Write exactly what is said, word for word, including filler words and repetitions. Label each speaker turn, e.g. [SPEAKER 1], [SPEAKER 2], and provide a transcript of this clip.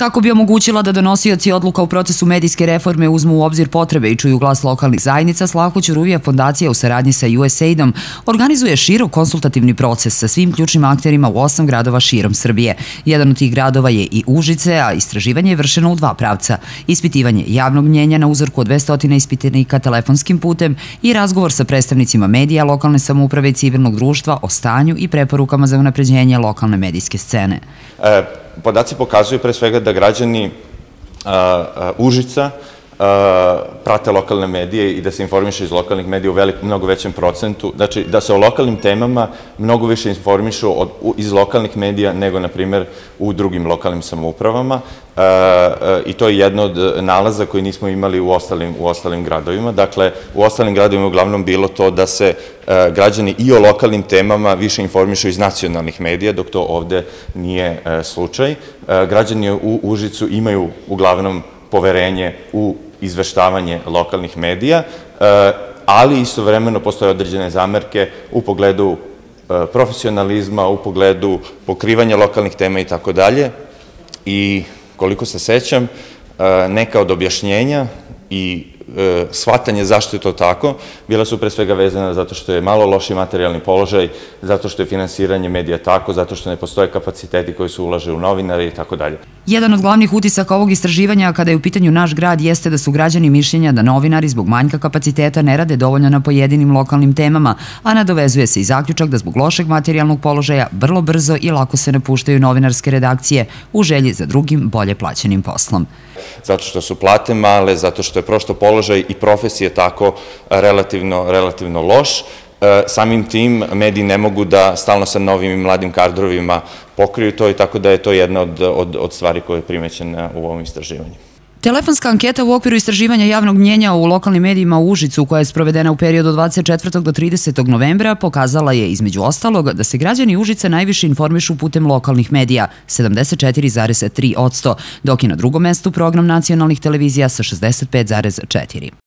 [SPEAKER 1] Kako bi omogućila da donosioci odluka u procesu medijske reforme uzmu u obzir potrebe i čuju glas lokalnih zajednica, Slavko Ćuruvija fondacija u saradnji sa U S A I D-om organizuje širok konsultativni proces sa svim ključnim akterima u osam gradova širom Srbije. Jedan od tih gradova je i Užice, a istraživanje je vršeno u dva pravca. Ispitivanje javnog mnjenja na uzorku od dvesta ispitanika telefonskim putem i razgovor sa predstavnicima medija, lokalne samouprave i civilnog društva o stanju i preporukama za unapređenje lokalne medijske scene.
[SPEAKER 2] E, podaci pokazuju pre svega da građani a, a, Užica a, prate lokalne medije i da se informišu iz lokalnih medija u velik, mnogo većem procentu. Znači, da se o lokalnim temama mnogo više informišu od, u, iz lokalnih medija nego, na primer, u drugim lokalnim samoupravama. E, e, I to je jedno od nalaza koji nismo imali u ostalim, u ostalim gradovima. Dakle, u ostalim gradovima uglavnom bilo to da se e, građani i o lokalnim temama više informišu iz nacionalnih medija, dok to ovde nije e, slučaj. E, građani u Užicu imaju uglavnom poverenje u izveštavanje lokalnih medija, ali istovremeno postoje određene zamerke u pogledu profesionalizma, u pogledu pokrivanja lokalnih tema i tako dalje. I koliko se sećam, neka od objašnjenja i shvatanje zašto je to tako, bila su pre svega vezana zato što je malo loši materijalni položaj, zato što je finansiranje medija tako, zato što ne postoje kapaciteti koji se ulaže u novinare i tako dalje.
[SPEAKER 1] Jedan od glavnih utisaka ovog istraživanja kada je u pitanju naš grad jeste da su građani mišljenja da novinari zbog manjka kapaciteta ne rade dovoljno na pojedinim lokalnim temama, a nadovezuje se i zaključak da zbog lošeg materijalnog položaja vrlo brzo i lako se napuštaju novinarske redakcije u želji za drugim bolje plaćenim poslom.
[SPEAKER 2] Zato što su plate male, zato što je prosto položaj i profesije tako relativno, relativno loš. Samim tim mediji ne mogu da stalno sa novim i mladim kadrovima pokriju to i tako da je to jedna od, od, od stvari koja je primećena u ovom istraživanju.
[SPEAKER 1] Telefonska anketa u okviru istraživanja javnog mnjenja u lokalnim medijima u Užicu, koja je sprovedena u periodu od dvadeset četvrtog do tridesetog novembra, pokazala je, između ostalog, da se građani Užice najviše informišu putem lokalnih medija, sedamdeset četiri zarez tri posto, dok je na drugom mestu program nacionalnih televizija sa šezdeset pet zarez četiri posto.